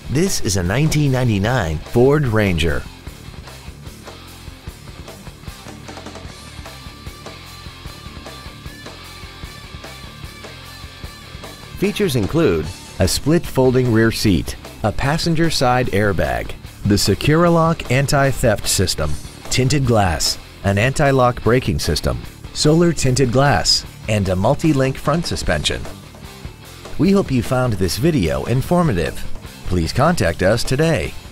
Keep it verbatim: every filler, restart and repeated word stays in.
This is a nineteen ninety-nine Ford Ranger. Features include a split folding rear seat, a passenger side airbag, the Securalock anti-theft system, tinted glass, an anti-lock braking system, solar tinted glass, and a multi-link front suspension. We hope you found this video informative. Please contact us today.